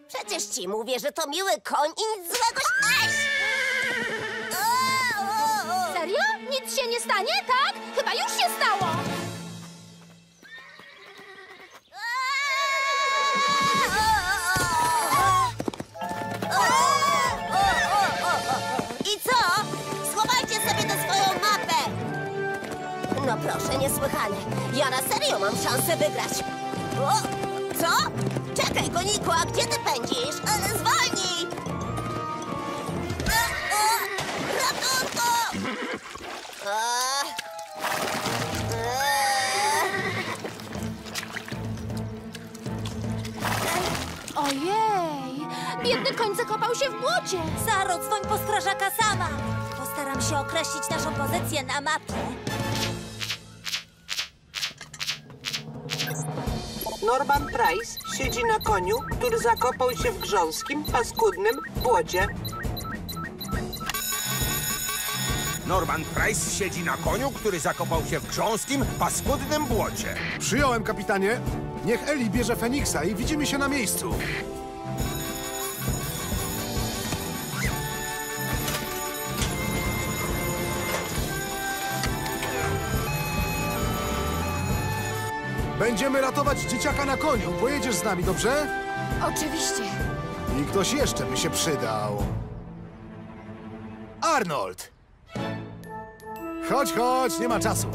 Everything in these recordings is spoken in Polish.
Przecież ci mówię, że to miły koń i nic złego się... Serio? Nic się nie stanie, tak? Chyba już się stało! I co? Schowajcie sobie tę swoją mapę! No proszę, niesłychane. Ja na serio mam szansę wygrać. O, co? Czekaj, koniku, a gdzie ty pędzisz? Zwolnij! Ratunku! Ojej! Biedny koń zakopał się w błocie! Saro, dzwoń po strażaka sama. Postaram się określić naszą pozycję na mapie. Norman Price siedzi na koniu, który zakopał się w grząskim, paskudnym błocie. Norman Price siedzi na koniu, który zakopał się w grząskim, paskudnym błocie. Przyjąłem, kapitanie. Niech Eli bierze Feniksa i widzimy się na miejscu. Będziemy ratować dzieciaka na koniu. Pojedziesz z nami, dobrze? Oczywiście. I ktoś jeszcze by się przydał. Arnold! Chodź, chodź, nie ma czasu.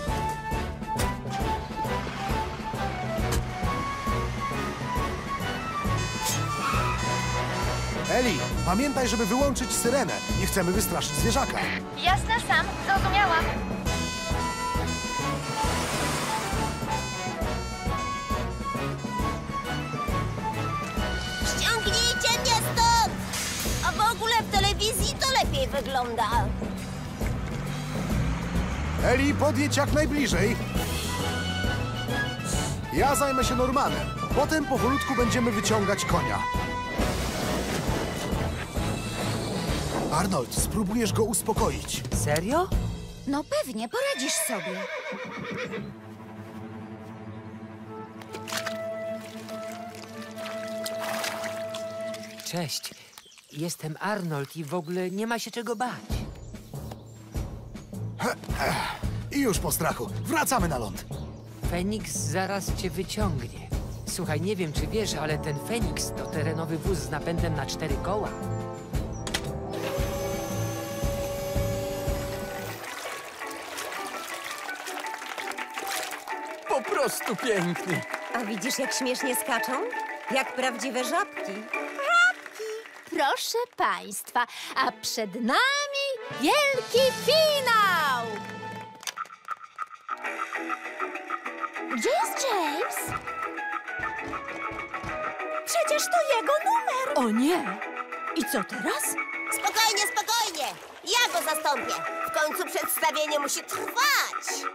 Eli, pamiętaj, żeby wyłączyć syrenę. Nie chcemy wystraszyć zwierzaka. Jasne, Sam. Zrozumiałam. Ściągnijcie mnie stąd! A w ogóle w telewizji to lepiej wygląda. Eli, podjedź jak najbliżej. Ja zajmę się Normanem. Potem powolutku będziemy wyciągać konia. Arnold, spróbujesz go uspokoić. Serio? No pewnie, poradzisz sobie. Cześć, jestem Arnold i w ogóle nie ma się czego bać. I już po strachu. Wracamy na ląd. Feniks zaraz cię wyciągnie. Słuchaj, nie wiem czy wiesz, ale ten Feniks to terenowy wóz z napędem na 4 koła. Po prostu piękny. A widzisz, jak śmiesznie skaczą? Jak prawdziwe żabki. Proszę państwa, a przed nami wielki finał! Gdzie jest James? Przecież to jego numer. O nie! I co teraz? Spokojnie, spokojnie! Ja go zastąpię. W końcu przedstawienie musi trwać.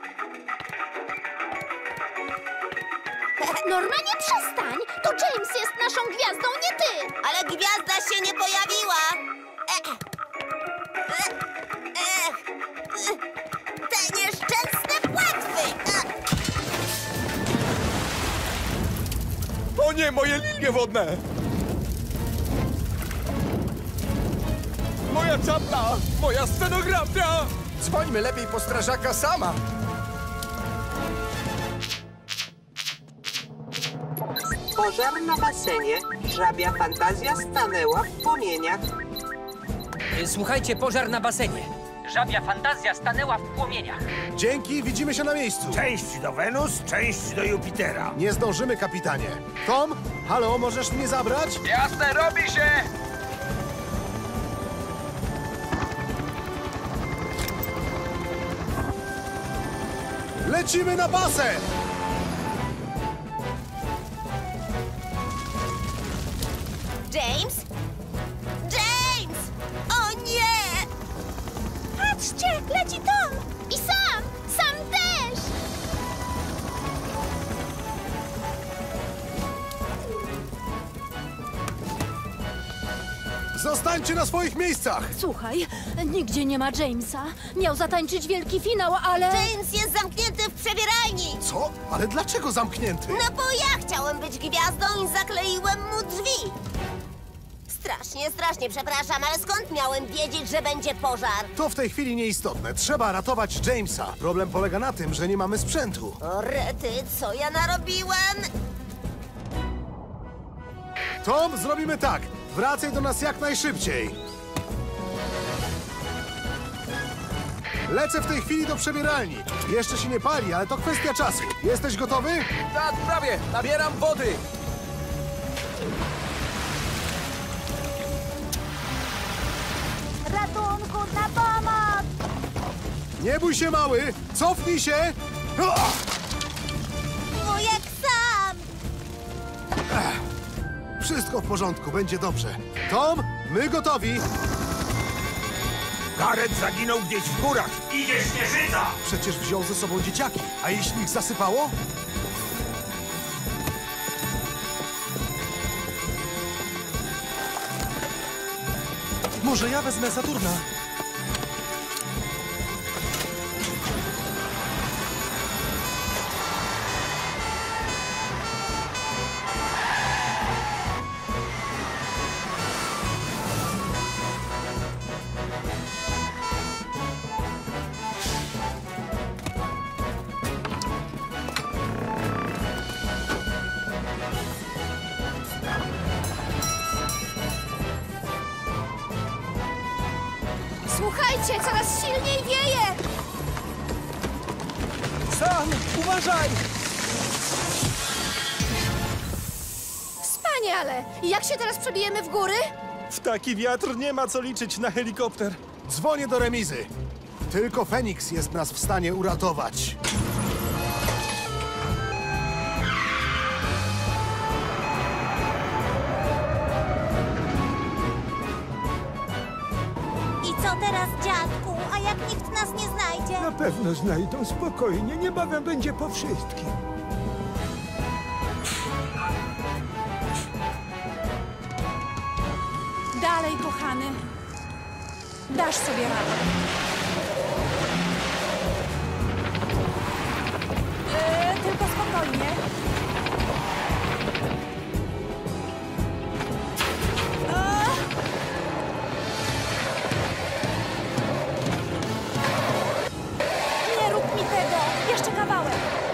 Normanie, przestań! To James jest naszą gwiazdą, nie ty! Ale gwiazda się nie pojawiła. Te nieszczęsne płetwy! O nie, moje lilie wodne! Moja czapla! Moja scenografia! Dzwońmy lepiej po strażaka sama! Pożar na basenie. Żabia fantazja stanęła w płomieniach. Słuchajcie, pożar na basenie. Żabia fantazja stanęła w płomieniach. Dzięki, widzimy się na miejscu. Część do Wenus, część do Jupitera. Nie zdążymy, kapitanie. Tom, halo, możesz mnie zabrać? Jasne, robi się! Lecimy na basen! James? James! O nie! Patrzcie, leci Tom! I Sam! Sam też! Zostańcie na swoich miejscach! Słuchaj, nigdzie nie ma Jamesa. Miał zatańczyć wielki finał, ale... James jest zamknięty w przebieralni. Co? Ale dlaczego zamknięty? No bo ja chciałem być gwiazdą i zakleiłem mu drzwi. Strasznie przepraszam, ale skąd miałem wiedzieć, że będzie pożar? To w tej chwili nieistotne. Trzeba ratować Jamesa. Problem polega na tym, że nie mamy sprzętu. O rety, co ja narobiłem? Tom, zrobimy tak. Wracaj do nas jak najszybciej. Lecę w tej chwili do przebieralni. Jeszcze się nie pali, ale to kwestia czasu. Jesteś gotowy? Tak, prawie. Nabieram wody. Ratunku, na pomoc! Nie bój się, mały. Cofnij się. Wujek Sam! Wszystko w porządku, będzie dobrze. Tom, my gotowi. Gareth zaginął gdzieś w górach. Idzie śnieżyca! Przecież wziął ze sobą dzieciaki. A jeśli ich zasypało? Może ja wezmę Saturna? Słuchajcie, coraz silniej wieje! Sam, uważaj! Wspaniale! Jak się teraz przebijemy w góry? W taki wiatr nie ma co liczyć na helikopter. Dzwonię do remizy. Tylko Feniks jest nas w stanie uratować. I co teraz, dziadku? A jak nikt nas nie znajdzie? Na pewno znajdą, spokojnie, niebawem będzie po wszystkim. Dalej, kochany. Dasz sobie radę. Tylko spokojnie. Nie rób mi tego! Jeszcze kawałek.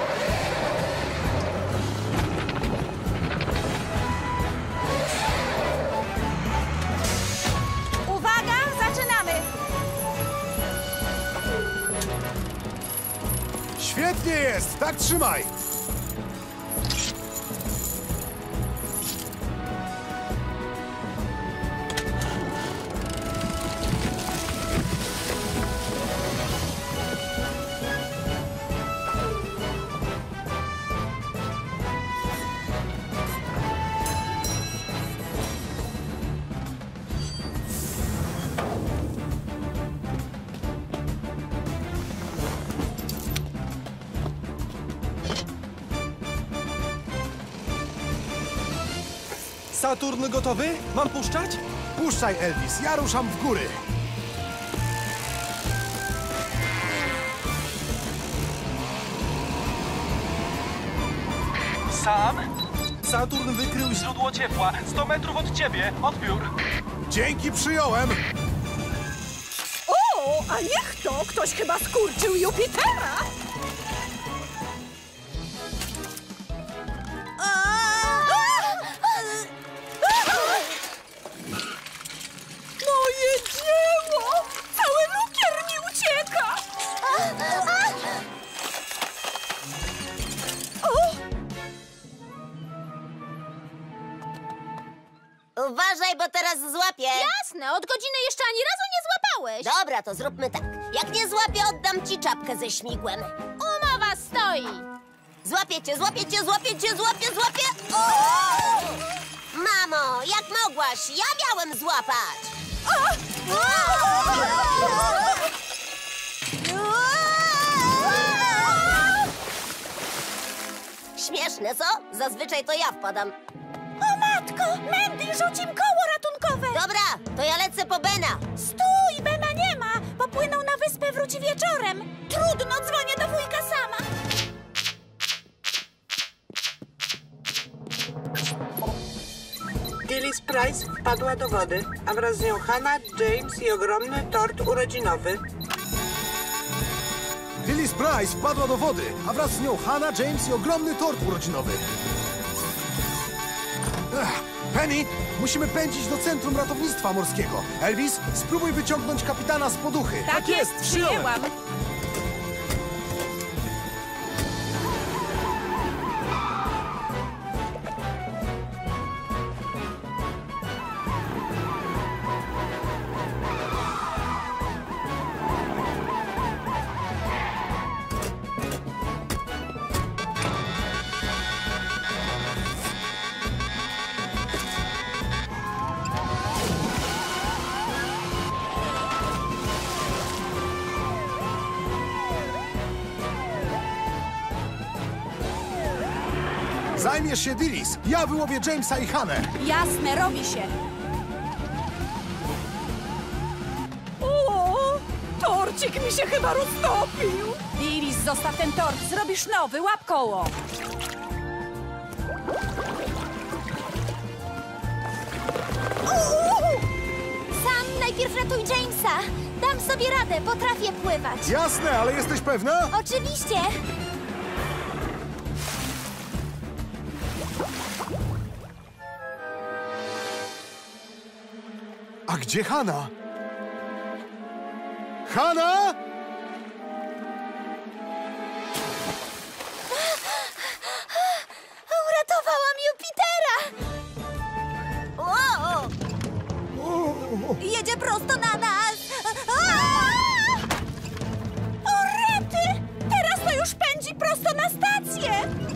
Uwaga, zaczynamy! Świetnie jest, tak trzymaj. Saturn gotowy? Mam puszczać? Puszczaj, Elvis, ja ruszam w góry. Sam? Saturn wykrył źródło ciepła. 100 metrów od ciebie. Odbiór. Dzięki, przyjąłem. O, a niech to! Ktoś chyba skurczył Jupitera! Moje dzieło! Cały lukier mi ucieka! Uważaj, bo teraz złapię. Jasne, od godziny jeszcze ani razu nie złapałeś! Dobra, to zróbmy tak. Jak nie złapię, oddam ci czapkę ze śmigłem. Umowa stoi! Złapię cię, złapię cię, złapię cię, złapię! O! Mamo, jak mogłaś? Ja miałem złapać! Śmieszne, co? Zazwyczaj to ja wpadam. O matko! Mandy, rzuć im koło ratunkowe! Dobra, to ja lecę po Bena. Stój! Bena nie ma! Popłynął na wyspę, wróci wieczorem! Trudno, dzwonię do wujka Sama! Phyllis Price wpadła do wody, a wraz z nią Hannah, James i ogromny tort urodzinowy. Phyllis Price wpadła do wody, a wraz z nią Hannah, James i ogromny tort urodzinowy. Penny, musimy pędzić do Centrum Ratownictwa Morskiego. Elvis, spróbuj wyciągnąć kapitana z poduchy. Tak jest, przyjęłam. Zajmiesz się Dillis, ja wyłowię Jamesa i Hannę. Jasne, robi się. O, torcik mi się chyba roztopił. Iris, zostaw ten tort, zrobisz nowy, łap koło. Sam, najpierw ratuj Jamesa. Dam sobie radę, potrafię pływać. Jasne, ale jesteś pewna? Oczywiście. A gdzie Hannah? Hannah! Uratowałam Jupitera! Jedzie prosto na nas! O, rety! Teraz to już pędzi prosto na stację.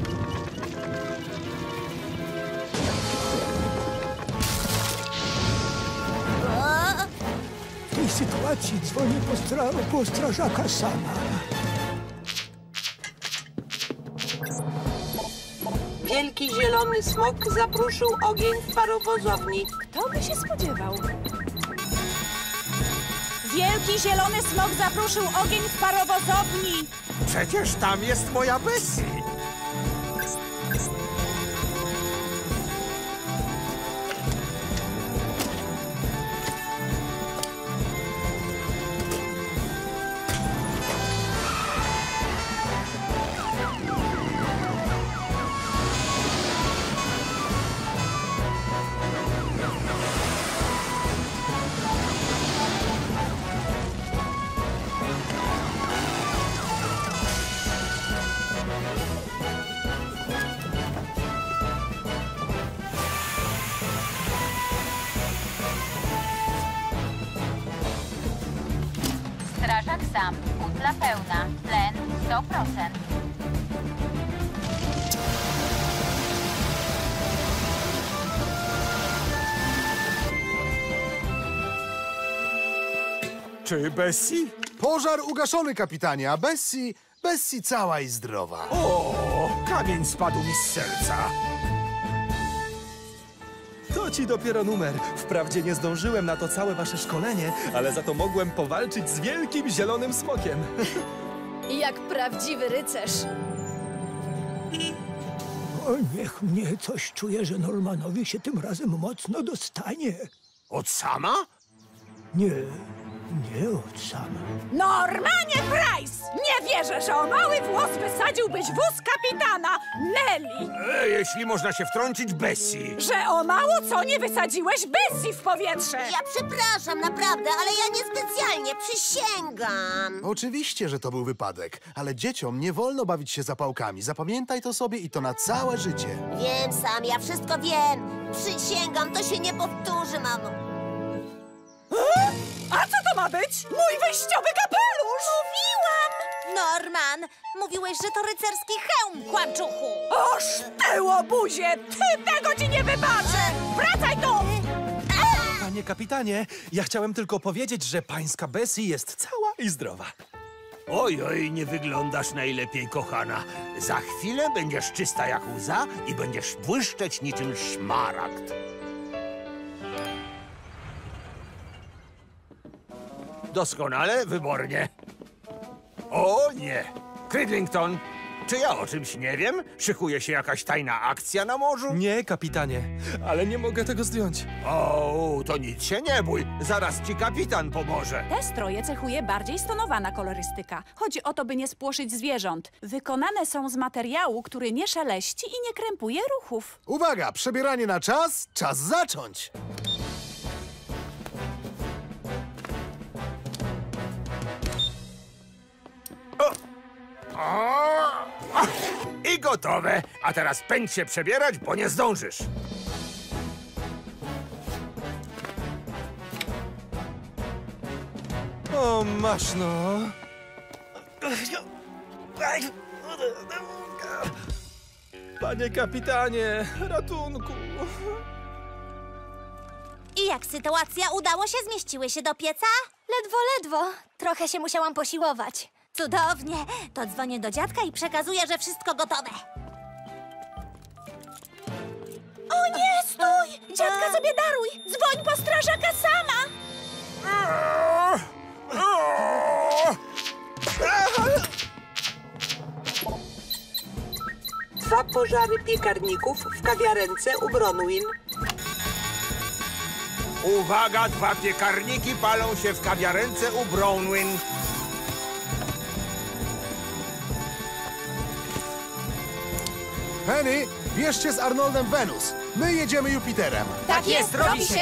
W tej sytuacji dzwonię po strażaka sama. Wielki zielony smok zapruszył ogień w parowozowni. Kto by się spodziewał? Wielki zielony smok zapruszył ogień w parowozowni. Przecież tam jest moja Bessie. Strażak sam, butla pełna, tlen 100%. Czy Bessie? Pożar ugaszony, kapitanie, a Bessie cała i zdrowa. O, kamień spadł mi z serca. To ci dopiero numer. Wprawdzie nie zdążyłem na to całe wasze szkolenie, ale za to mogłem powalczyć z wielkim zielonym smokiem. Jak prawdziwy rycerz. O, niech mnie coś czuje, że Normanowi się tym razem mocno dostanie. Od sama? Nie od sama. Normanie Price! Nie wierzę, że o mały włos wysadziłbyś wóz kapitana Nelly! Jeśli można się wtrącić, Bessie. Że o mało co nie wysadziłeś Bessie w powietrze! Ja przepraszam, naprawdę, ale ja niespecjalnie, przysięgam. Oczywiście, że to był wypadek, ale dzieciom nie wolno bawić się zapałkami. Zapamiętaj to sobie i to na całe życie. Wiem sam, ja wszystko wiem. Przysięgam, to się nie powtórzy, mamo. A co to ma być? Mój wyjściowy kapelusz! Mówiłam! Norman, mówiłeś, że to rycerski hełm, kłamczuchu! Oż ty, łobuzie! Ty tego ci nie wybaczę! Wracaj tu! Panie kapitanie, ja chciałem tylko powiedzieć, że pańska Bessie jest cała i zdrowa. Oj, nie wyglądasz najlepiej, kochana. Za chwilę będziesz czysta jak łza i będziesz błyszczeć niczym szmaragd. Doskonale, wybornie. O nie! Cridlington, Czy ja o czymś nie wiem? Szykuje się jakaś tajna akcja na morzu? Nie, kapitanie, ale nie mogę tego zdjąć. O, to nic się nie bój. Zaraz ci kapitan pomoże. Te stroje cechuje bardziej stonowana kolorystyka. Chodzi o to, by nie spłoszyć zwierząt. Wykonane są z materiału, który nie szeleści i nie krępuje ruchów. Uwaga, przebieranie na czas, czas zacząć! I gotowe. A teraz pędź się przebierać, bo nie zdążysz. O, masz no. Panie kapitanie, ratunku. I jak sytuacja? Udało się? Zmieściły się do pieca? Ledwo. Trochę się musiałam posiłować. Cudownie. To dzwonię do dziadka i przekazuję, że wszystko gotowe. O nie, stój! Dziadka sobie daruj! Dzwoń po strażaka sama! Dwa pożary piekarników w kawiarence u Bronwyn. Uwaga, dwa piekarniki palą się w kawiarence u Bronwyn. Penny, bierzcie z Arnoldem Wenus. My jedziemy Jupiterem. Tak jest, robi się!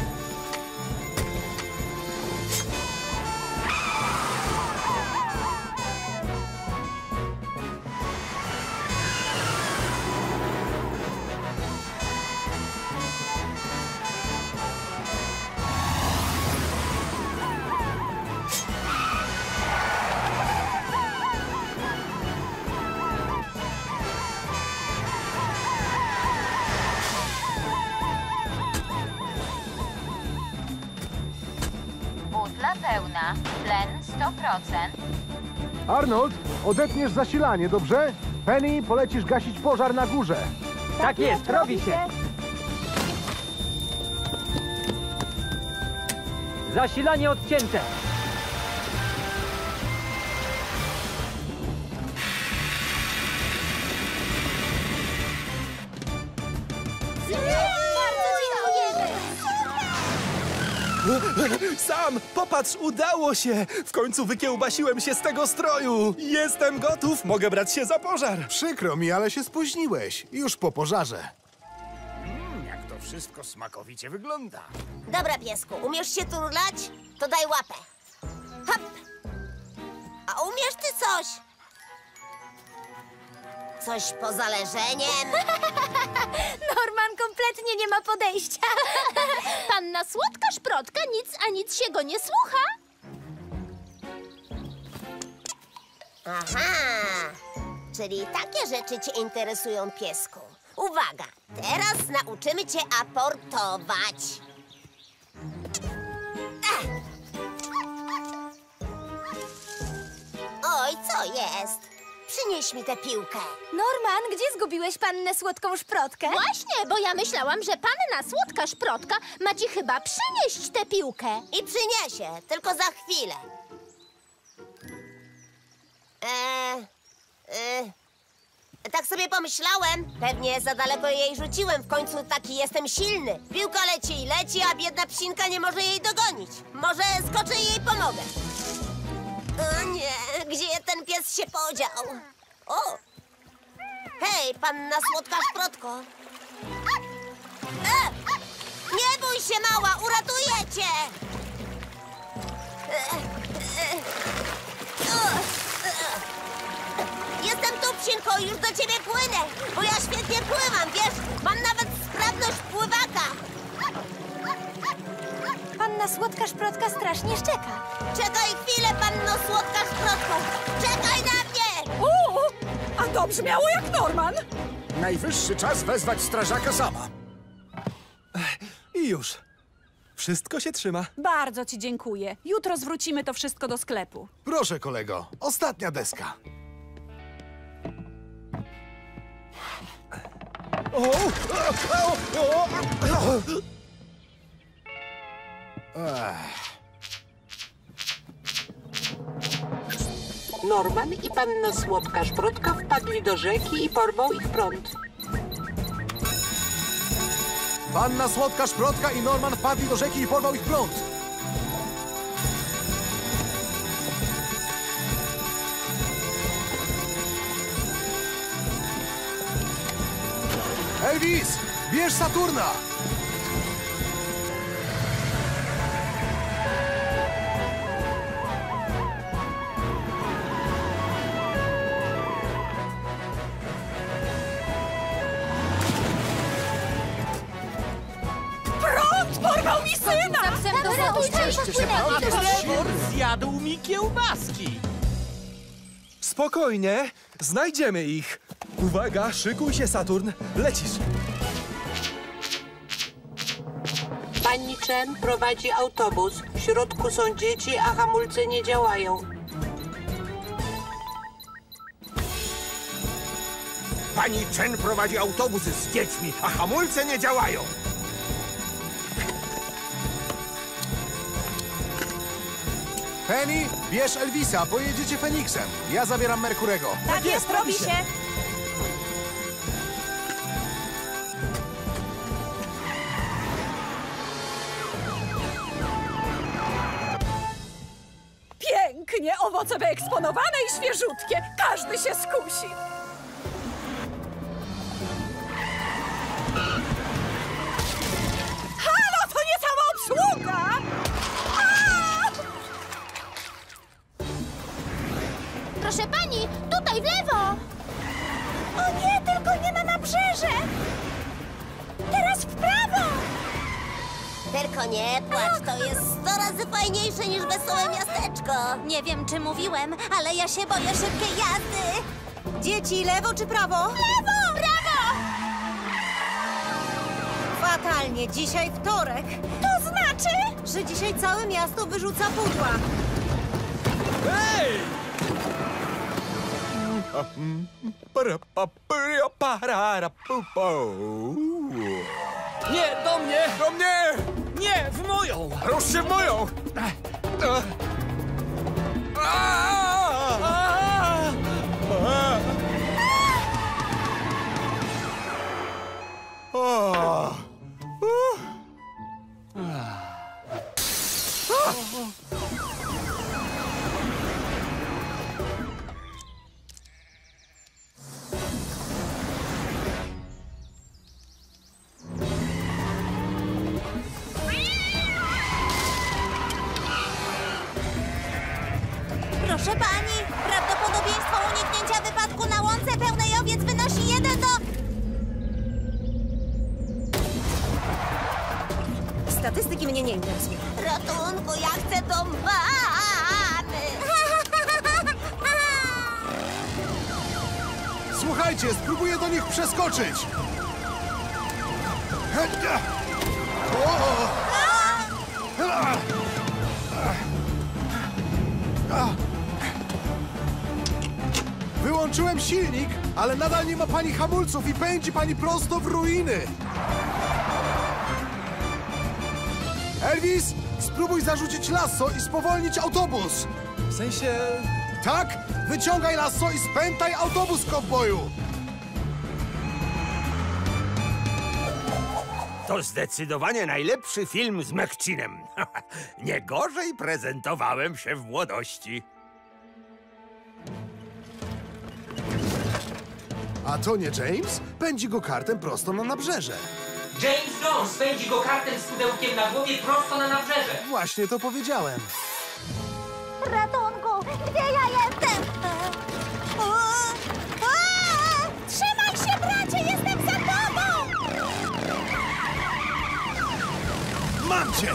Butla pełna, tlen 100%. Arnold, odetniesz zasilanie, dobrze? Penny, polecisz gasić pożar na górze. Tak jest, robi się. Zasilanie odcięte. Sam, popatrz, udało się! W końcu wykiełbasiłem się z tego stroju! Jestem gotów, mogę brać się za pożar! Przykro mi, ale się spóźniłeś. Już po pożarze. Jak to wszystko smakowicie wygląda. Dobra, piesku, umiesz się turlać? To daj łapę. Hop! A umiesz ty coś? Coś poza leżeniem? Norman kompletnie nie ma podejścia. Panna Słodka Szprotka, nic się go nie słucha. Aha! Czyli takie rzeczy cię interesują, piesku. Uwaga! Teraz nauczymy cię aportować. Oj, co jest? Przynieś mi tę piłkę. Norman, gdzie zgubiłeś pannę Słodką Szprotkę? Właśnie, bo ja myślałam, że panna Słodka Szprotka ma ci chyba przynieść tę piłkę. I przyniesie, tylko za chwilę. Tak sobie pomyślałem. Pewnie za daleko jej rzuciłem. W końcu taki jestem silny. Piłka leci i leci, a biedna psinka nie może jej dogonić. Może skoczę i jej pomogę. O nie, gdzie ten pies się podział? O! Hej, panna Słodka Szprotko. Nie bój się, mała, uratuję cię! Jestem tu, psinko, już do ciebie płynę, bo ja świetnie pływam, wiesz? Mam nawet sprawność pływaka. Panna Słodka Szprotka strasznie szczeka. Czekaj chwilę, panno Słodka Szprotko. Czekaj na mnie! A to brzmiało jak Norman. Najwyższy czas wezwać strażaka sama. I już. Wszystko się trzyma. Bardzo ci dziękuję. Jutro zwrócimy to wszystko do sklepu. Proszę, kolego, ostatnia deska. Norman i panna Słodka Szprotka wpadli do rzeki i porwał ich prąd. Panna Słodka Szprotka i Norman wpadli do rzeki i porwał ich prąd. Elvis, bierz Saturna! Prąd porwał mi syna! Zjadł mi kiełbaski. Spokojnie, znajdziemy ich. Uwaga, szykuj się, Saturn. Lecisz. Pani Chen prowadzi autobus. W środku są dzieci, a hamulce nie działają. Pani Chen prowadzi autobus z dziećmi, a hamulce nie działają. Penny, bierz Elvisa, pojedziecie Feniksem. Ja zabieram Merkurego. Tak jest, robi się. Pięknie, owoce wyeksponowane i świeżutkie. Każdy się skusi. Halo, to nie cała obsługa! Proszę pani, tutaj w lewo! O nie, tylko nie na nabrzeże! Teraz w prawo! Tylko nie płacz, to jest 100 razy fajniejsze niż wesołe miasteczko. Nie wiem, czy mówiłem, ale ja się boję szybkiej jazdy. Dzieci, lewo czy prawo? Lewo! Prawo! Fatalnie, dzisiaj wtorek. To znaczy? Że dzisiaj całe miasto wyrzuca pudła. Hej! Nie, do mnie! Do mnie! Nie, w moją! Rusz się w moją! Proszę pani, prawdopodobieństwo uniknięcia wypadku na łące pełnej owiec wynosi 1 do... Statystyki mnie nie interesują. Ratunku, ja chcę do mamy! Słuchajcie, spróbuję do nich przeskoczyć. Wyłączyłem silnik, ale nadal nie ma pani hamulców i pędzi pani prosto w ruiny. Elvis, spróbuj zarzucić lasso i spowolnić autobus. W sensie... Tak? Wyciągaj lasso i spętaj autobus, kowboju. To zdecydowanie najlepszy film z McChinem. Nie gorzej prezentowałem się w młodości. A to nie James? Pędzi go kartem prosto na nabrzeże. James Jones pędzi go kartem z pudełkiem na głowie prosto na nabrzeże. Właśnie to powiedziałem. Ratunku, gdzie ja jestem? Trzymaj się, bracie, jestem za tobą! Mam cię!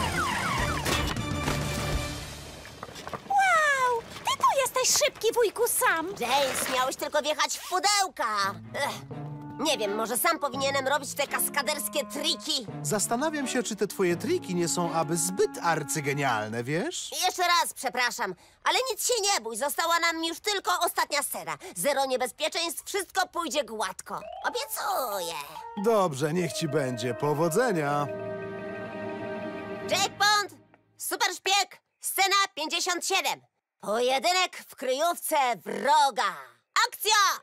Wow, ty tu jesteś szybki, wujku Sam. James, miałeś tylko wjechać w pudełka. Nie wiem, może sam powinienem robić te kaskaderskie triki. Zastanawiam się, czy te twoje triki nie są aby zbyt arcygenialne, wiesz? Jeszcze raz przepraszam, ale nic się nie bój. Została nam już tylko ostatnia scena. 0 niebezpieczeństw, wszystko pójdzie gładko. Obiecuję. Dobrze, niech ci będzie. Powodzenia. Jake Bond, super szpieg, scena 57. Pojedynek w kryjówce wroga. Akcja!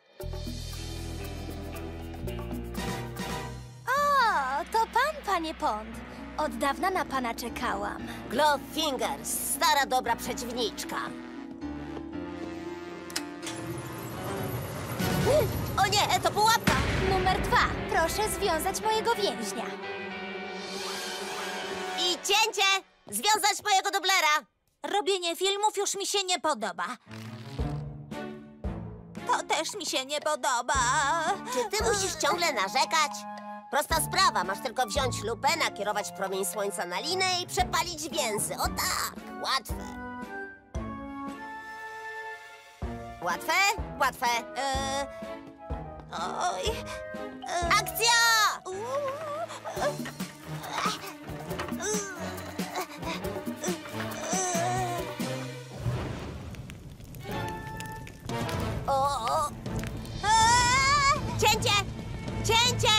O, to pan, panie Pond. Od dawna na pana czekałam. Glowfingers, stara dobra przeciwniczka. O nie, to pułapka! Numer 2. Proszę związać mojego więźnia. I cięcie! Związać mojego dublera! Robienie filmów już mi się nie podoba. To też mi się nie podoba. Czy ty musisz ciągle narzekać? Prosta sprawa, masz tylko wziąć lupę, nakierować promień słońca na linę i przepalić więzy. O tak, łatwe. Łatwe? Łatwe. Oj. Akcja! O! Cięcie! Cięcie!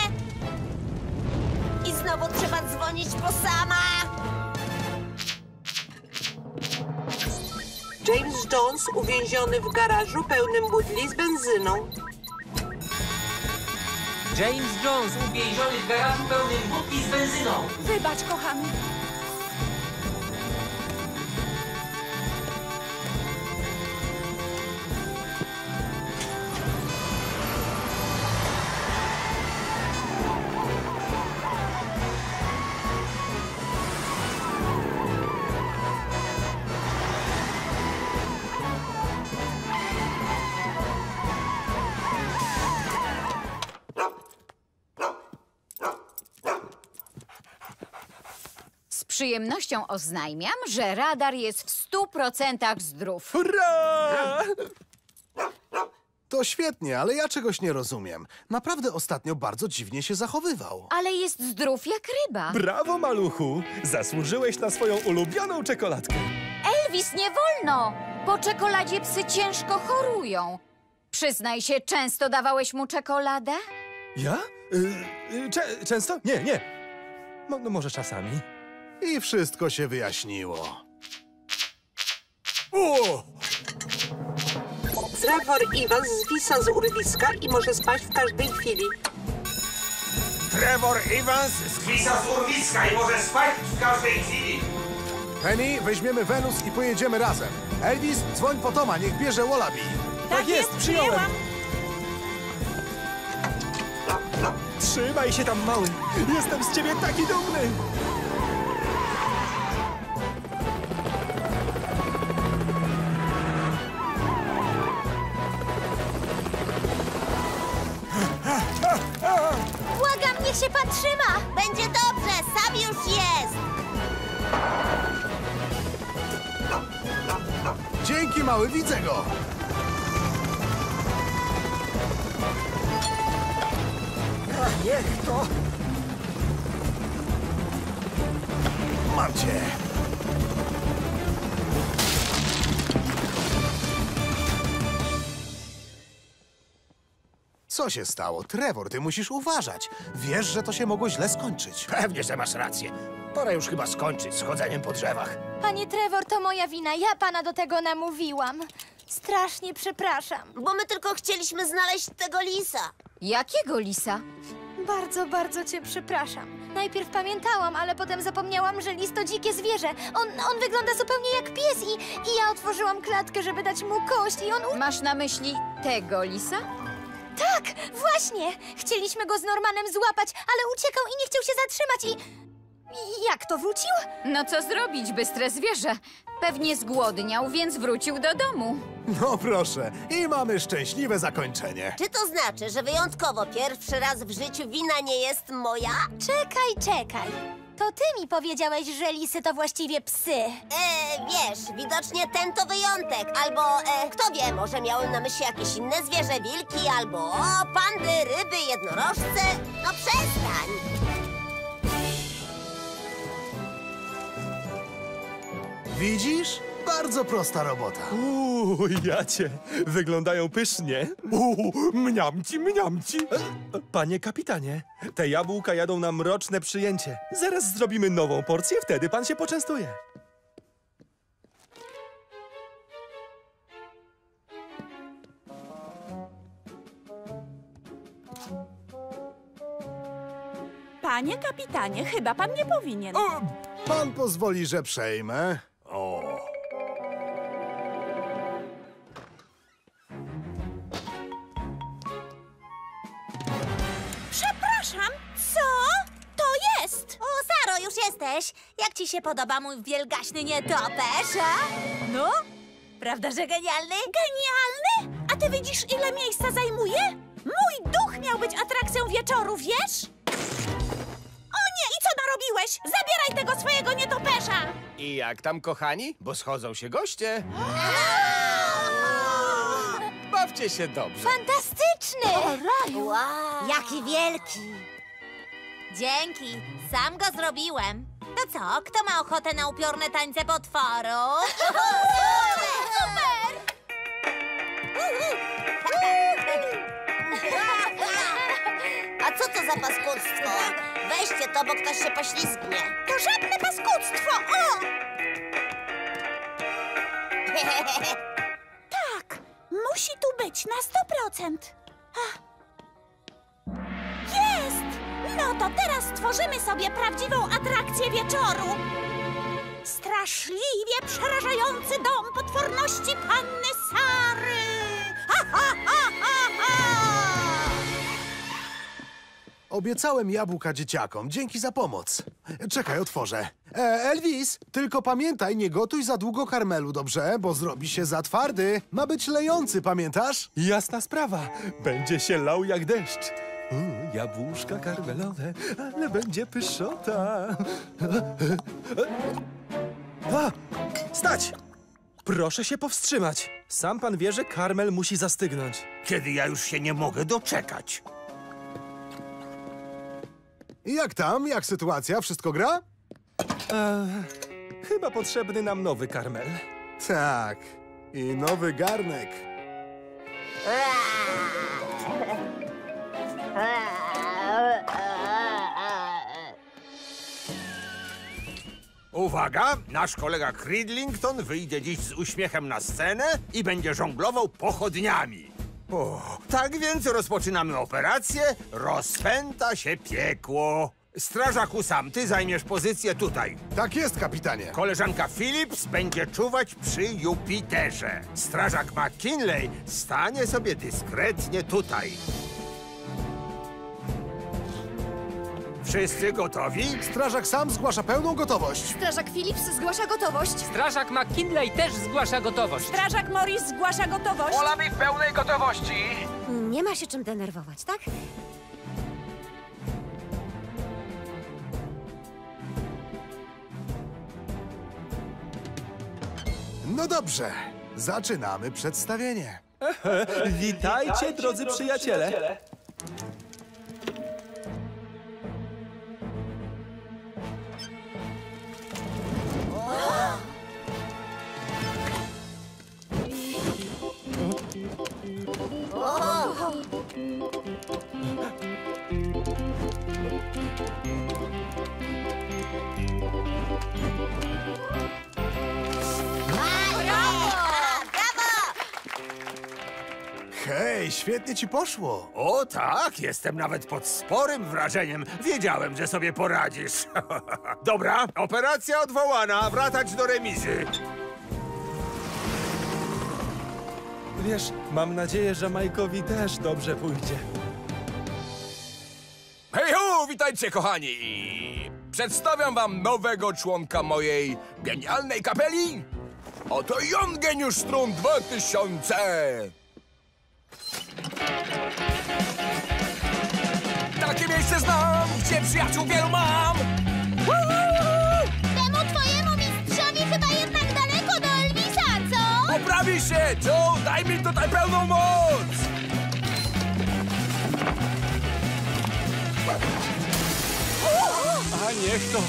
I znowu trzeba dzwonić po sama! James Jones uwięziony w garażu pełnym butli z benzyną. James Jones uwięziony w garażu pełnym butli z benzyną. Wybacz, kochany. Z przyjemnością oznajmiam, że radar jest w 100% zdrów. Hurra! To świetnie, ale ja czegoś nie rozumiem. Naprawdę ostatnio bardzo dziwnie się zachowywał. Ale jest zdrów jak ryba. Brawo, maluchu! Zasłużyłeś na swoją ulubioną czekoladkę. Elvis, nie wolno! Po czekoladzie psy ciężko chorują. Przyznaj się, często dawałeś mu czekoladę? Ja? Często? Nie. No, może czasami. I wszystko się wyjaśniło. Trevor Evans zwisa z urwiska i może spaść w każdej chwili. Trevor Evans zwisa z urwiska i może spać w każdej chwili. Penny, weźmiemy Wenus i pojedziemy razem. Elvis, dzwoń po Toma, niech bierze Wallaby. Tak jest, przyjąłem. Trzymaj się tam, mały. Jestem z ciebie taki dumny. Błagam, niech się pan trzyma. Będzie dobrze, sam już jest! Dzięki, mały, widzę go. Niech to! Mam cię. Co się stało? Trevor, ty musisz uważać. Wiesz, że to się mogło źle skończyć. Pewnie, że masz rację. Pora już chyba skończyć z chodzeniem po drzewach. Panie Trevor, to moja wina. Ja pana do tego namówiłam. Strasznie przepraszam. Bo my tylko chcieliśmy znaleźć tego lisa. Jakiego lisa? Bardzo, bardzo cię przepraszam. Najpierw pamiętałam, ale potem zapomniałam, że lis to dzikie zwierzę. On wygląda zupełnie jak pies i ja otworzyłam klatkę, żeby dać mu kość i on... Masz na myśli tego lisa? Tak, właśnie! Chcieliśmy go z Normanem złapać, ale uciekał i nie chciał się zatrzymać i jak to wrócił? No co zrobić, bystre zwierzę? Pewnie zgłodniał, więc wrócił do domu. No proszę, i mamy szczęśliwe zakończenie. Czy to znaczy, że wyjątkowo pierwszy raz w życiu wina nie jest moja? Czekaj. To ty mi powiedziałeś, że lisy to właściwie psy. Wiesz, widocznie ten to wyjątek. Albo, kto wie, może miałem na myśli jakieś inne zwierzę, wilki, albo pandy, ryby, jednorożce. No przestań! Widzisz? Bardzo prosta robota. Jacie, wyglądają pysznie. Mniamci. Panie kapitanie, te jabłka jadą na mroczne przyjęcie. Zaraz zrobimy nową porcję, wtedy pan się poczęstuje. Kapitanie, chyba pan nie powinien. Pan pozwoli, że przejmę. Przepraszam, co to jest? O, Saro, już jesteś. Jak ci się podoba mój wielgaśny nietoperz, a? No? Prawda, że genialny? Genialny? A ty widzisz, ile miejsca zajmuje? Mój duch miał być atrakcją wieczoru, wiesz? O nie, i co narobiłeś? Zabieraj tego swojego nietoperza! I jak tam, kochani? Bo schodzą się goście. Bawcie się dobrze. Fantastyczny! Wow. Jaki wielki. Dzięki, sam go zrobiłem. To co, kto ma ochotę na upiorne tańce potworu? Super! A co to za paskudztwo? Weźcie to, bo ktoś się poślizgnie. To żadne paskudztwo! O! Tak, musi tu być na 100%. Jest! No to teraz stworzymy sobie prawdziwą atrakcję wieczoru. Straszliwie przerażający dom potworności panny Sary. Ha, ha, ha, ha, ha! Obiecałem jabłka dzieciakom. Dzięki za pomoc. Czekaj, otworzę. Elvis, tylko pamiętaj, nie gotuj za długo karmelu, dobrze? Bo zrobi się za twardy. Ma być lejący, pamiętasz? Jasna sprawa. Będzie się lał jak deszcz. Jabłuszka karmelowe, ale będzie pyszota. Stać! Proszę się powstrzymać. Sam pan wie, że karmel musi zastygnąć. Kiedy ja już się nie mogę doczekać. Jak tam? Jak sytuacja? Wszystko gra? Chyba potrzebny nam nowy karmel. Tak. I nowy garnek. Uwaga, nasz kolega Cridlington wyjdzie dziś z uśmiechem na scenę i będzie żonglował pochodniami. Tak więc rozpoczynamy operację Rozpęta się piekło. Strażaku Sam, ty zajmiesz pozycję tutaj. Tak jest, kapitanie. Koleżanka Phillips będzie czuwać przy Jupiterze. Strażak McKinley stanie sobie dyskretnie tutaj. Wszyscy gotowi? Strażak Sam zgłasza pełną gotowość. Strażak Phillips zgłasza gotowość. Strażak McKinley też zgłasza gotowość. Strażak Morris zgłasza gotowość. Olami w pełnej gotowości. Nie ma się czym denerwować, tak? No dobrze, zaczynamy przedstawienie. Witajcie, drodzy przyjaciele. Hej, świetnie ci poszło. O tak, jestem nawet pod sporym wrażeniem. Wiedziałem, że sobie poradzisz. Dobra, operacja odwołana, wracać do remizy. Wiesz, mam nadzieję, że Majkowi też dobrze pójdzie. Hej ho, witajcie, kochani! Przedstawiam wam nowego członka mojej genialnej kapeli. Oto Jon Geniusz Strun 2000! Takie miejsce znam, gdzie przyjaciół wielu mam! Temu twojemu mistrzowi chyba jednak daleko do Elvisa, co? Poprawi się, Joe! Daj mi tutaj pełną moc! A niech to.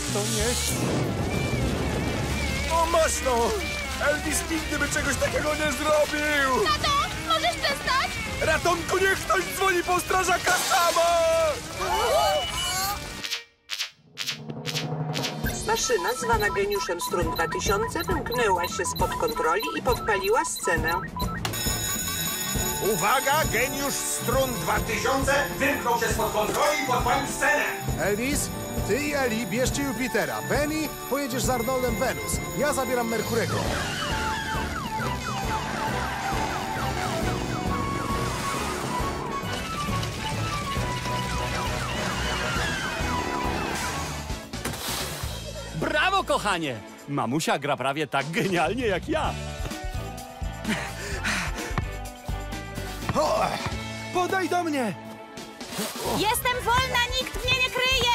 O, masz no! Elvis nigdy by czegoś takiego nie zrobił! Tato, możesz przestać? Ratunku, niech ktoś dzwoni po strażaka Sama! Maszyna zwana Geniuszem Strun 2000 wymknęła się spod kontroli i podpaliła scenę. Uwaga, Geniusz Strun 2000 wymknął się spod kontroli i podpalił scenę. Elvis, ty i Eli bierzcie Jupitera. Penny, pojedziesz z Arnoldem Wenus. Ja zabieram Merkurego. Brawo, kochanie! Mamusia gra prawie tak genialnie jak ja. O, podaj do mnie! Jestem wolna, nikt mnie nie kryje!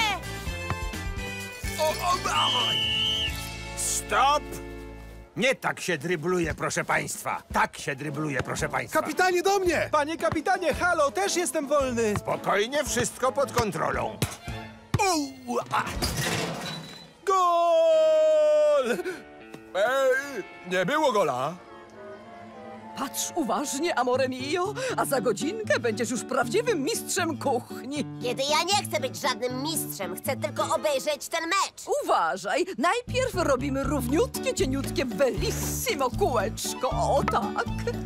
Stop! Nie tak się drybluje, proszę państwa. Tak się drybluje, proszę państwa. Kapitanie, do mnie! Panie kapitanie, halo, też jestem wolny! Spokojnie, wszystko pod kontrolą. Gol! Ej, nie było gola. Patrz uważnie, amore mio, a za godzinkę będziesz już prawdziwym mistrzem kuchni. Kiedy ja nie chcę być żadnym mistrzem, chcę tylko obejrzeć ten mecz. Uważaj, najpierw robimy równiutkie, cieniutkie, bellissimo kółeczko. O tak.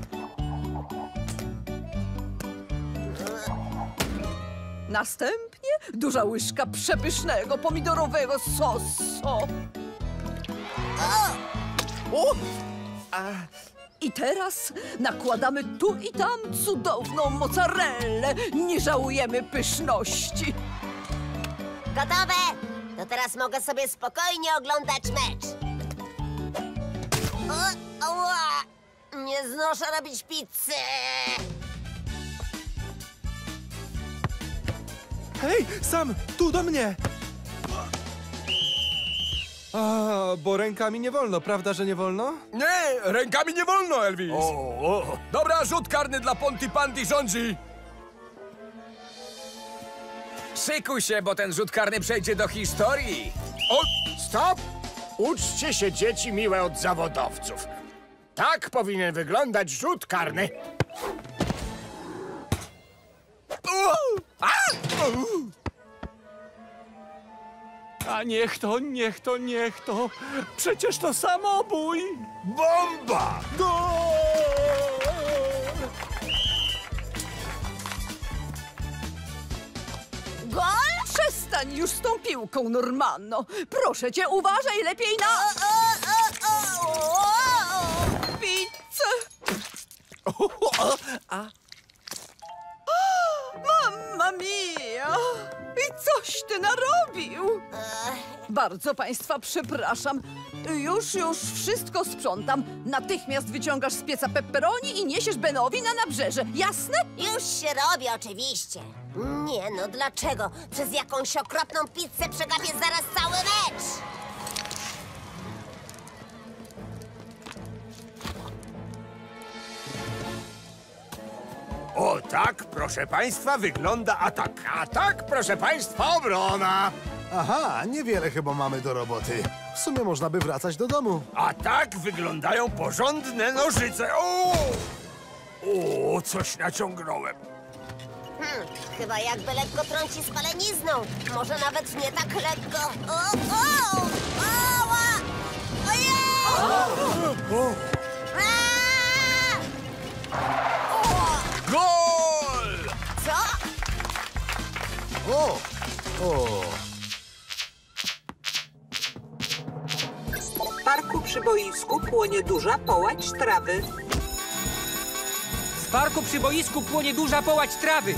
Następnie duża łyżka przepysznego pomidorowego sosu. O! I teraz nakładamy tu i tam cudowną mozzarellę. Nie żałujemy pyszności. Gotowe! To teraz mogę sobie spokojnie oglądać mecz. Ała! Nie znoszę robić pizzy! Hej, Sam, tu do mnie! A, bo rękami nie wolno, prawda, że nie wolno? Nie, rękami nie wolno, Elvis. Dobra, rzut karny dla Pontypandy rządzi. Szykuj się, bo ten rzut karny przejdzie do historii. Stop! Uczcie się, dzieci miłe, od zawodowców. Tak powinien wyglądać rzut karny. A niech to, niech to, niech to. Przecież to samobój. Bomba! Gol! Gol? Przestań już z tą piłką, Normanno. Proszę cię, uważaj lepiej na... pizzę. Mamma mia! I coś ty narobił! Bardzo państwa przepraszam. Już wszystko sprzątam. Natychmiast wyciągasz z pieca pepperoni i niesiesz Benowi na nabrzeże. Jasne? Już się robi, oczywiście. Nie no, dlaczego? Przez jakąś okropną pizzę przegapię zaraz cały mecz! O tak, proszę państwa, wygląda atak. A tak, proszę państwa, obrona. Aha, niewiele chyba mamy do roboty. W sumie można by wracać do domu. A tak wyglądają porządne nożyce. O, coś naciągnąłem. Chyba jakby lekko trąci spalenizną. Może nawet nie tak lekko. Ała! Ojej! Gol! Co? O! W parku przy boisku płonie duża połać trawy. W parku przy boisku płonie duża połać trawy.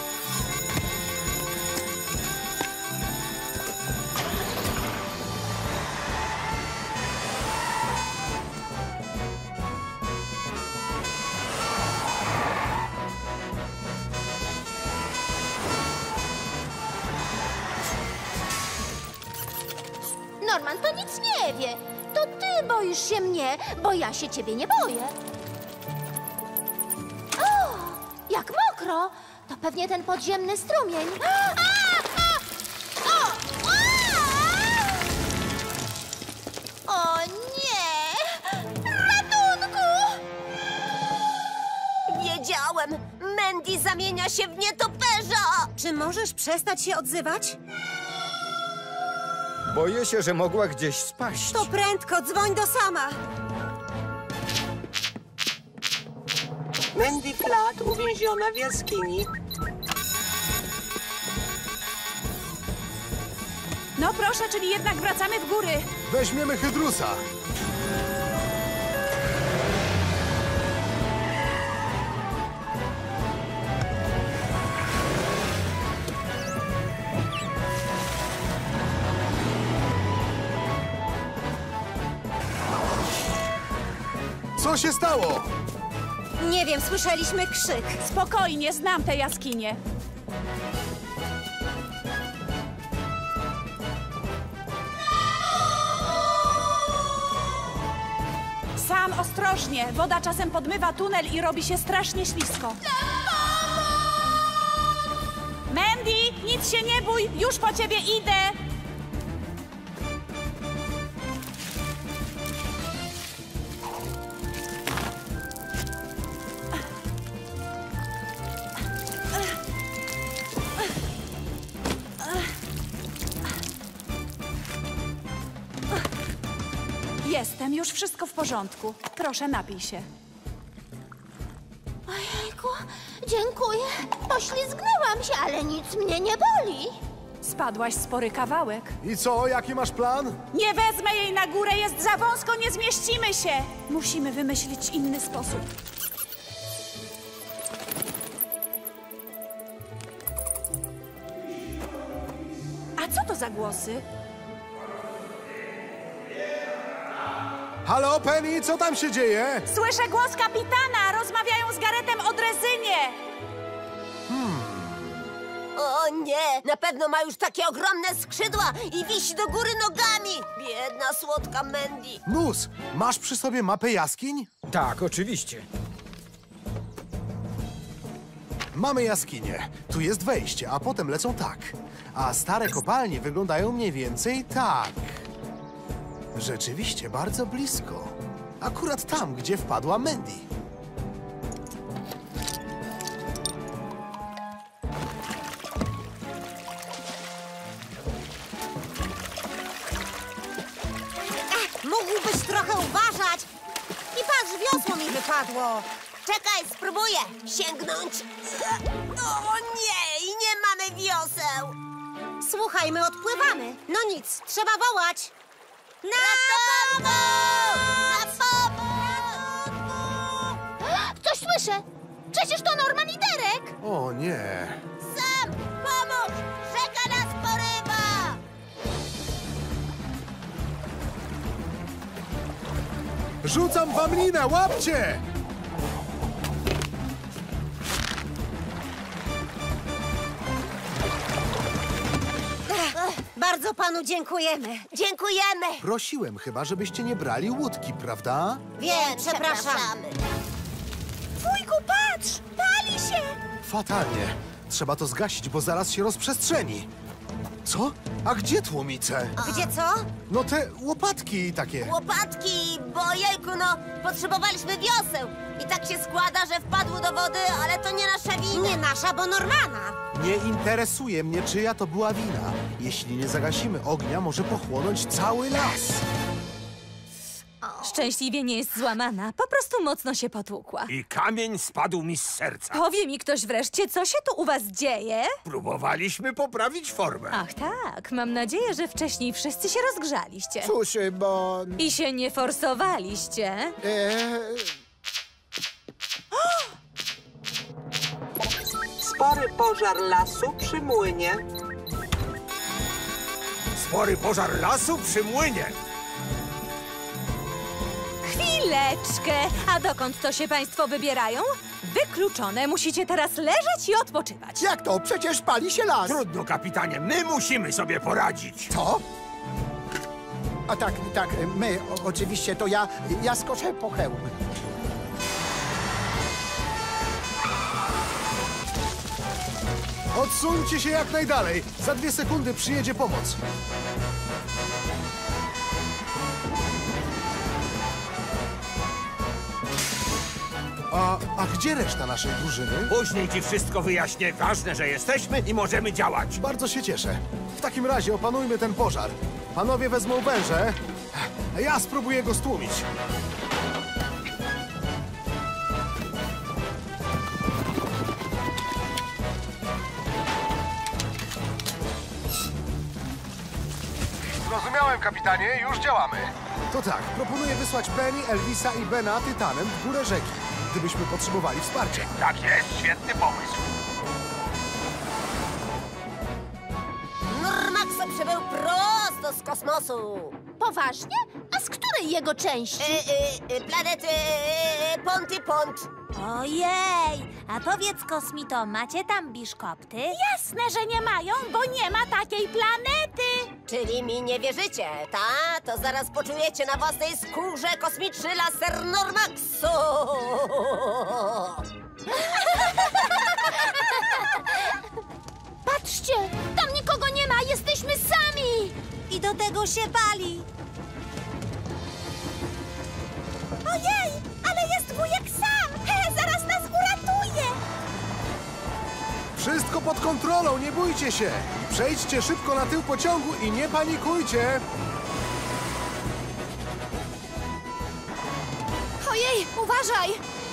Norman to nic nie wie. To ty boisz się mnie, bo ja się ciebie nie boję. O, jak mokro! To pewnie ten podziemny strumień. O nie! Ratunku! Wiedziałem! Mandy zamienia się w nietoperza! Czy możesz przestać się odzywać? Boję się, że mogła gdzieś spaść. To prędko, dzwoń do Sama. Mandy Flat uwięziona w jaskini. No proszę, czyli jednak wracamy w góry. Weźmiemy Hydrusa. Co się stało? Nie wiem, słyszeliśmy krzyk. Spokojnie, znam tę jaskinię. Sam ostrożnie. Woda czasem podmywa tunel i robi się strasznie ślisko. Mandy, nic się nie bój, już po ciebie idę. Jestem, już wszystko w porządku. Proszę, napij się. Ojejku, dziękuję. Poślizgnęłam się, ale nic mnie nie boli. Spadłaś spory kawałek. I co, jaki masz plan? Nie wezmę jej na górę, jest za wąsko, nie zmieścimy się. Musimy wymyślić inny sposób. A co to za głosy? Halo, Penny, co tam się dzieje? Słyszę głos kapitana! Rozmawiają z Garetem o drezynie! O nie, na pewno ma już takie ogromne skrzydła i wisi do góry nogami. Biedna, słodka Mandy. Mus, masz przy sobie mapę jaskiń? Tak, oczywiście. Mamy jaskinię. Tu jest wejście, a potem lecą tak. A stare kopalnie wyglądają mniej więcej tak. Rzeczywiście bardzo blisko. Akurat tam, gdzie wpadła Mandy. Mógłbyś trochę uważać. I patrz, wiosło mi wypadło. Czekaj, spróbuję sięgnąć. O nie, i nie mamy wioseł. Słuchaj, my odpływamy. No nic, trzeba wołać. Na pomoc! Na pomoc! Coś słyszę! Przecież to Norman i Derek! O nie. Sam, pomóż! Rzeka nas porywa! Rzucam wam linę, łapcie! Bardzo panu dziękujemy. Dziękujemy! Prosiłem chyba, żebyście nie brali łódki, prawda? Wiem, przepraszamy. Wujku, patrz! Pali się! Fatalnie. Trzeba to zgasić, bo zaraz się rozprzestrzeni. Co? A gdzie tłomice? Gdzie co? No te łopatki takie. Łopatki, bo jejku, no, potrzebowaliśmy wioseł. I tak się składa, że wpadły do wody, ale to nie nasza wina. Nie nasza, bo Normana. Nie interesuje mnie, czyja to była wina. Jeśli nie zagasimy ognia, może pochłonąć cały las. Szczęśliwie nie jest złamana, po prostu mocno się potłukła. I kamień spadł mi z serca. Powie mi ktoś wreszcie, co się tu u was dzieje? Próbowaliśmy poprawić formę. Ach tak, mam nadzieję, że wcześniej wszyscy się rozgrzaliście. Cóż, bo... I się nie forsowaliście. Spory pożar lasu przy młynie. Spory pożar lasu przy młynie. Chwileczkę! A dokąd to się państwo wybierają? Wykluczone, musicie teraz leżeć i odpoczywać. Jak to? Przecież pali się las. Trudno, kapitanie, my musimy sobie poradzić. Co? A tak, my, oczywiście, to ja skoczę po hełm. Odsuńcie się jak najdalej. Za 2 sekundy przyjedzie pomoc. A gdzie reszta naszej drużyny? Później ci wszystko wyjaśnię. Ważne, że jesteśmy i możemy działać. Bardzo się cieszę. W takim razie opanujmy ten pożar. Panowie wezmą węże, a ja spróbuję go stłumić. Zrozumiałem, kapitanie, już działamy. To tak, proponuję wysłać Penny, Elvisa i Bena Tytanem w górę rzeki, gdybyśmy potrzebowali wsparcia. Tak jest, świetny pomysł. Normaxo przybył prosto z kosmosu. Poważnie? A z której jego części? Planety Pontypont. Ojej, a powiedz kosmitom, macie tam biszkopty? Jasne, że nie mają, bo nie ma takiej planety. Czyli mi nie wierzycie, ta? To zaraz poczujecie na własnej skórze kosmiczny laser Normaxu. Patrzcie, tam nikogo nie ma, jesteśmy sami! I do tego się bali. Ojej, ale jest wujek sam! Zaraz nas uratuje! Wszystko pod kontrolą, nie bójcie się! Przejdźcie szybko na tył pociągu i nie panikujcie! Ojej, uważaj!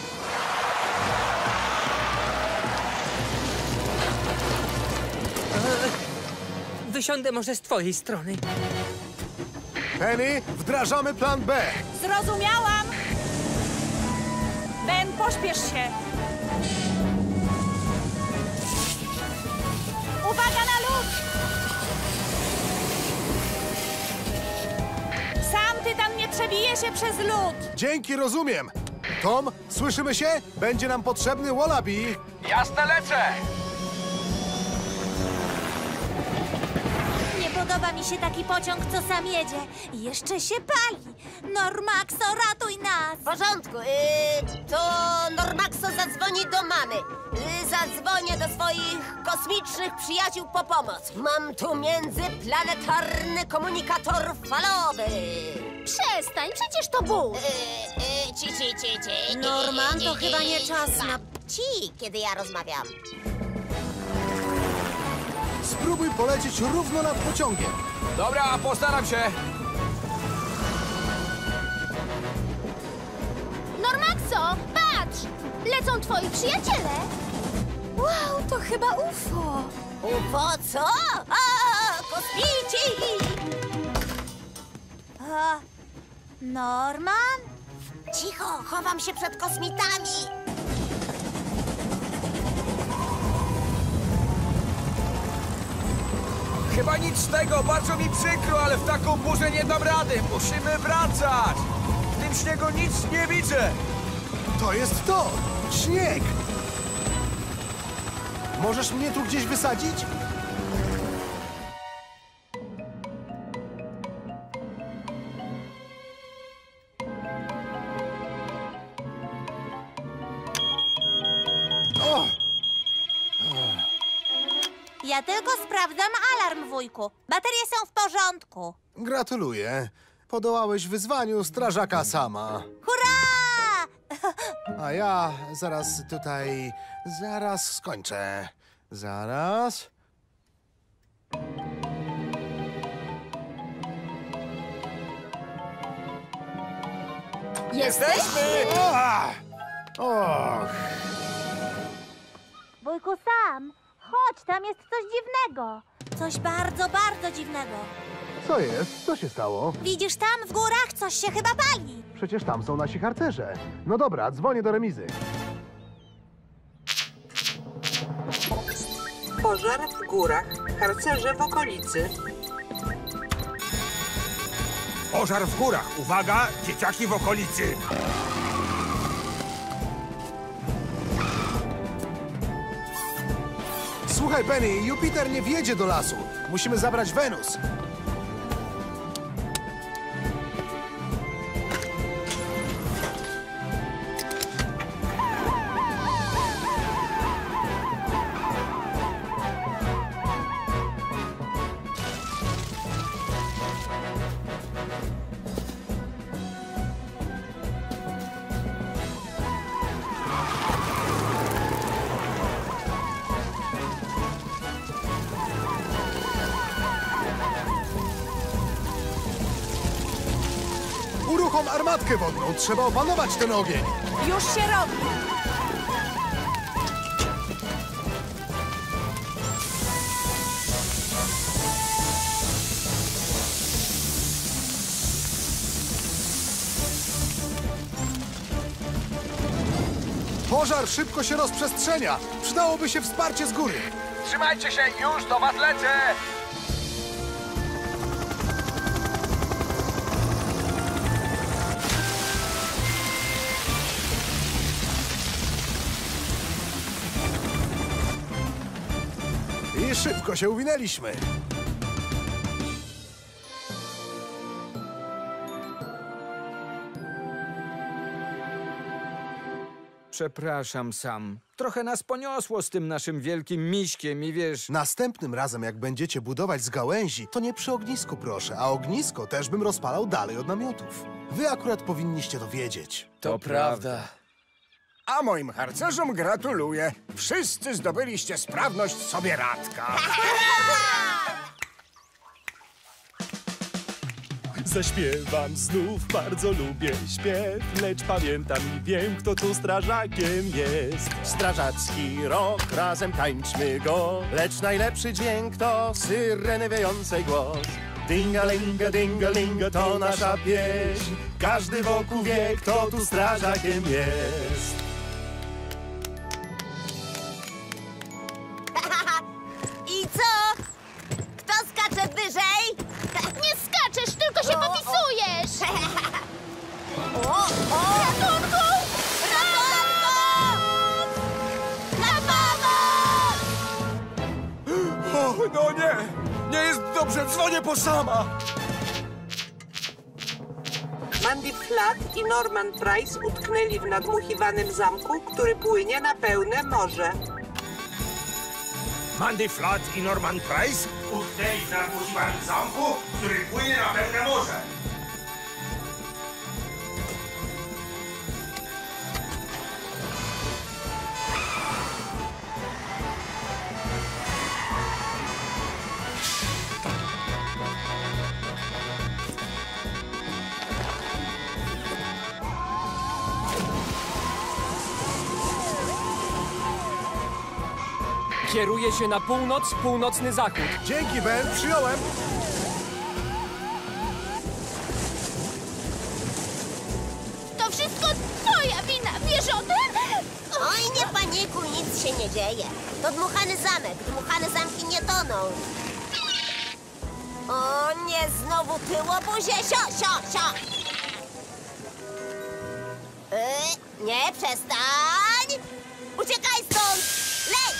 Wysiądę może z twojej strony. Penny, wdrażamy plan B! Zrozumiałam! Ben, pośpiesz się! Uwaga na lód! Sam Tytan nie przebije się przez lód! Dzięki, rozumiem! Tom, słyszymy się? Będzie nam potrzebny Wallaby! Jasne, lecę! Nie podoba mi się taki pociąg, co sam jedzie. I jeszcze się pali. Normaxo, ratuj nas! W porządku, to Normaxo zadzwoni do mamy. Zadzwonię do swoich kosmicznych przyjaciół po pomoc. Mam tu międzyplanetarny komunikator falowy. Przestań, przecież to Bóg! Norman, to chyba nie czas na kiedy ja rozmawiam. Spróbuj polecieć równo nad pociągiem. Dobra, postaram się. Normaxo, patrz! Lecą twoi przyjaciele! Wow, to chyba UFO! UFO co? A, kosmici! Norman? Cicho, chowam się przed kosmitami. Chyba nic z tego, bardzo mi przykro, ale w taką burzę nie dam rady. Musimy wracać. W tym śniegu nic nie widzę. To jest to! Śnieg! Możesz mnie tu gdzieś wysadzić? O! Ja tylko sprawdzam alarm, wujku. Baterie są w porządku. Gratuluję. Podołałeś wyzwaniu strażaka sama. Hurra! A ja zaraz skończę. Zaraz. Jesteśmy! Och. Wujku, sam, chodź, tam jest coś dziwnego. Coś bardzo, bardzo dziwnego. Co jest? Co się stało? Widzisz tam w górach? Coś się chyba pali. Przecież tam są nasi harcerze. No dobra, dzwonię do remizy. Pożar w górach, harcerze w okolicy. Pożar w górach. Uwaga, dzieciaki w okolicy. Słuchaj, Penny, Jupiter nie wjedzie do lasu. Musimy zabrać Wenus. Uruchom armatkę wodną. Trzeba opanować ten ogień. Już się robi. Pożar szybko się rozprzestrzenia. Przydałoby się wsparcie z góry. Trzymajcie się, już do was lecę! I szybko się uwinęliśmy. Przepraszam, Sam. Trochę nas poniosło z tym naszym wielkim miśkiem i wiesz... Następnym razem, jak będziecie budować z gałęzi, to nie przy ognisku, proszę. A ognisko też bym rozpalał dalej od namiotów. Wy akurat powinniście to wiedzieć. To prawda. A moim harcerzom gratuluję. Wszyscy zdobyliście sprawność sobie Radka. Zaśpiewam znów, bardzo lubię śpiew, lecz pamiętam i wiem, kto tu strażakiem jest. Strażacki rok, razem tańczmy go, lecz najlepszy dźwięk to syreny wiejącej głos. Dinga-linga, to nasza pieśń, każdy wokół wie, kto tu strażakiem jest. I co? Kto skacze wyżej? Nie skaczesz, tylko się popisujesz! Ratunku! Ratunku! Na pomoc! O, no nie! Nie jest dobrze, dzwonię po Sama! Mandy Flat i Norman Price utknęli w nadmuchiwanym zamku, który płynie na pełne morze. Mandy Flat i Norman Price utknęli w nadmuchiwanym zamku, który płynie na pełne morze. Kieruje się na północ, północny zachód. Dzięki, Ben, przyjąłem. To wszystko twoja wina, wiesz o tym? Oj, nie panikuj, nic się nie dzieje. To dmuchany zamek, dmuchane zamki nie toną. O nie, znowu tyłobuzie, sio! Nie, przestań! Uciekaj stąd! Lej!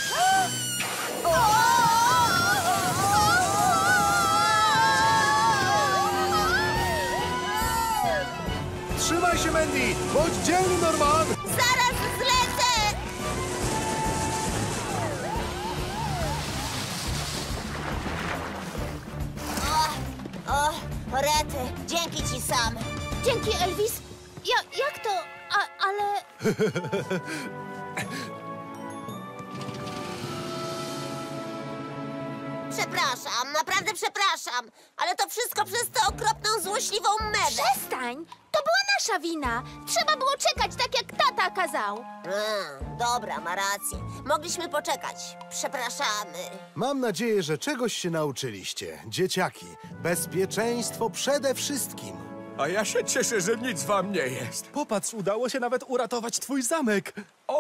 Trzymaj się, Mandy! Bądź dzielny, Norman! Zaraz zlecę! O, rety, dzięki ci sam. Dzięki, Elvis. Jak to? Ale... Przepraszam, naprawdę przepraszam, ale to wszystko przez tę okropną, złośliwą mewę. Przestań! To była nasza wina. Trzeba było czekać tak, jak tata kazał. Dobra, ma rację. Mogliśmy poczekać. Przepraszamy. Mam nadzieję, że czegoś się nauczyliście. Dzieciaki, bezpieczeństwo przede wszystkim. A ja się cieszę, że nic wam nie jest. Popatrz, udało się nawet uratować twój zamek. O!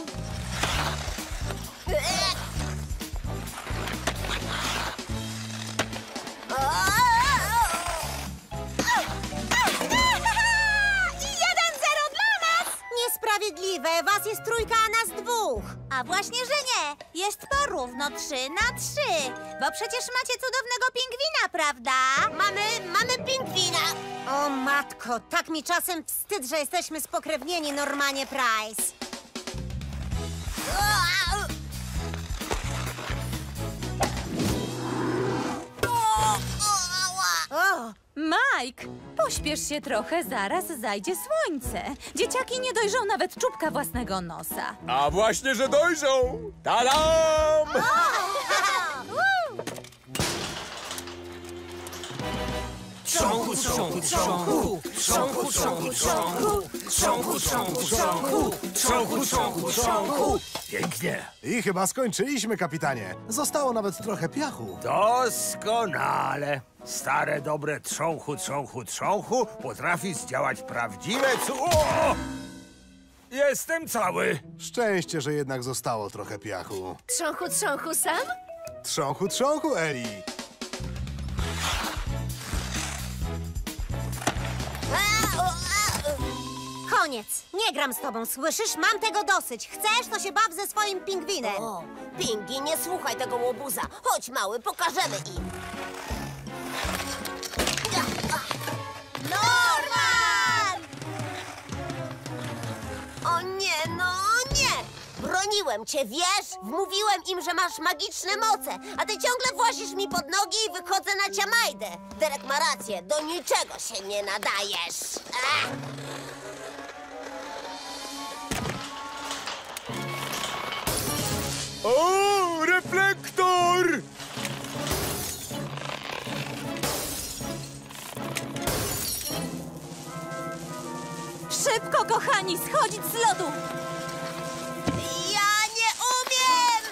Niesprawiedliwe, was jest trójka, a nas dwóch. A właśnie, że nie. Jest porówno 3 na 3. Bo przecież macie cudownego pingwina, prawda? Mamy pingwina. O matko, tak mi czasem wstyd, że jesteśmy spokrewnieni, Normanie Price. O, Mike, pośpiesz się trochę, zaraz zajdzie słońce. Dzieciaki nie dojrzą nawet czubka własnego nosa. A właśnie, że dojrzą! Tadam! Trząchu, trząchu, trząchu, trząchu, trząchu, trząchu, trząchu, trząchu, trząchu, trząchu, trząchu, trząchu. Pięknie. I chyba skończyliśmy, kapitanie. Zostało nawet trochę piachu. Doskonale. Stare, dobre trząchu potrafi zdziałać prawdziwe Jestem cały. Szczęście, że jednak zostało trochę piachu. Trząchu, trząchu sam? Trząchu, trząchu, Eli. Koniec. Nie gram z tobą, słyszysz? Mam tego dosyć. Chcesz, to się baw ze swoim pingwinem. O, Pingi, nie słuchaj tego łobuza. Chodź, mały, pokażemy im. Norman! O nie, no nie! Broniłem cię, wiesz? Wmówiłem im, że masz magiczne moce, a ty ciągle włazisz mi pod nogi i wychodzę na ciamajdę. Derek ma rację, do niczego się nie nadajesz. Ach! O, reflektor! Szybko, kochani, schodzić z lodu! Ja nie umiem!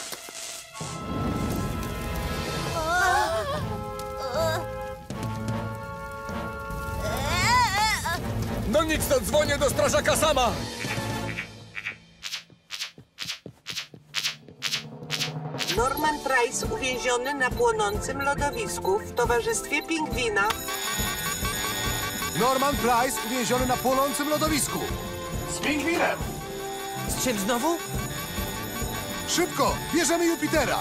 No nic, to dzwonię do strażaka sama! Norman Price uwięziony na płonącym lodowisku w towarzystwie pingwina. Norman Price uwięziony na płonącym lodowisku. Z pingwinem. Z czym znowu? Szybko, bierzemy Jupitera.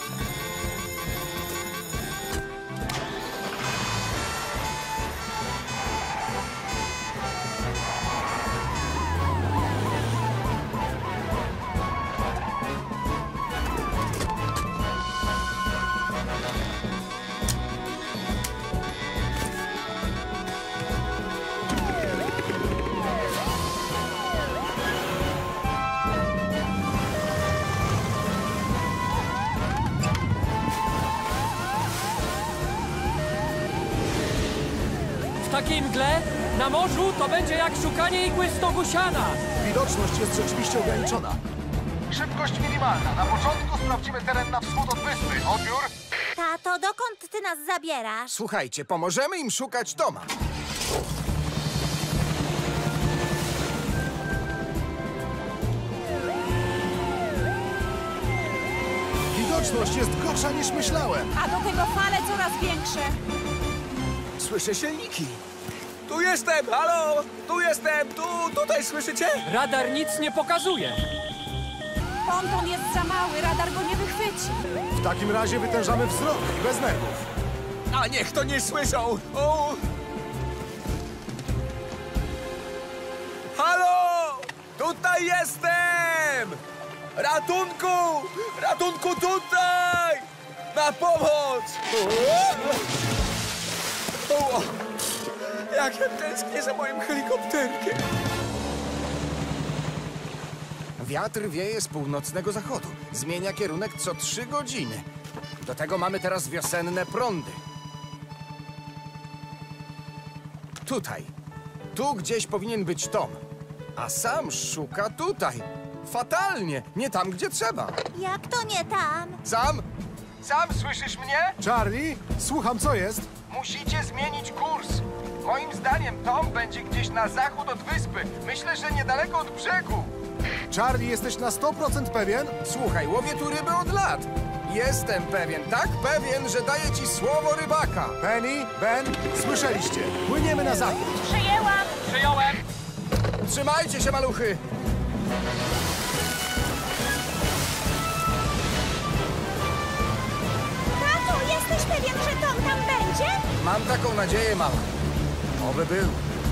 W takiej mgle na morzu to będzie jak szukanie igły w stogu siana. Widoczność jest rzeczywiście ograniczona. Szybkość minimalna. Na początku sprawdzimy teren na wschód od wyspy. Odbiór? Tato, dokąd ty nas zabierasz? Słuchajcie, pomożemy im szukać Toma. Widoczność jest gorsza niż myślałem. A do tego fale coraz większe. Słyszę silniki. Tu jestem, halo! Tu jestem, tutaj słyszycie? Radar nic nie pokazuje. Ponton jest za mały, radar go nie wychwyci. W takim razie wytężamy wzrok bez nerwów. A niech to nie słyszą! O! Halo! Tutaj jestem! Ratunku! Ratunku tutaj! Na pomoc! O! Jak ja tęsknię za moim helikopterkiem! Wiatr wieje z północnego zachodu. Zmienia kierunek co 3 godziny. Do tego mamy teraz wiosenne prądy. Tutaj. Tu gdzieś powinien być Tom. A sam szuka tutaj. Fatalnie. Nie tam, gdzie trzeba. Jak to nie tam? Sam? Sam, słyszysz mnie? Charlie, słucham, co jest? Musicie zmienić kurs. Moim zdaniem Tom będzie gdzieś na zachód od wyspy. Myślę, że niedaleko od brzegu. Charlie, jesteś na 100% pewien? Słuchaj, łowię tu ryby od lat. Jestem pewien, tak pewien, że daję ci słowo rybaka. Penny, Ben, słyszeliście. Płyniemy na zachód. Przyjęłam! Przyjąłem. Trzymajcie się, maluchy. Tato, jesteś pewien, że Tom tam będzie? Mam taką nadzieję, mała. Oby był.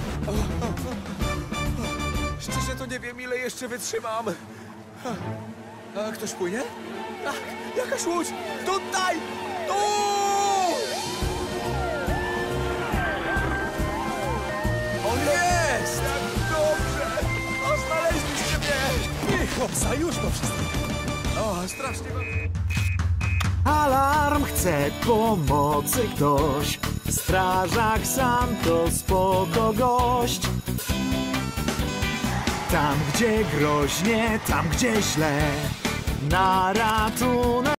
Szczerze to nie wiem, ile jeszcze wytrzymam. A ktoś płynie? Tak, jakaś łódź! Tutaj! Tu! On jest! Jak dobrze! O, znaleźliście mnie! Chłopca, już po wszystkim. O, strasznie wam... Alarm, chce pomocy ktoś. Strażak sam to spoko gość. Tam, gdzie groźnie, tam, gdzie źle, na ratunek.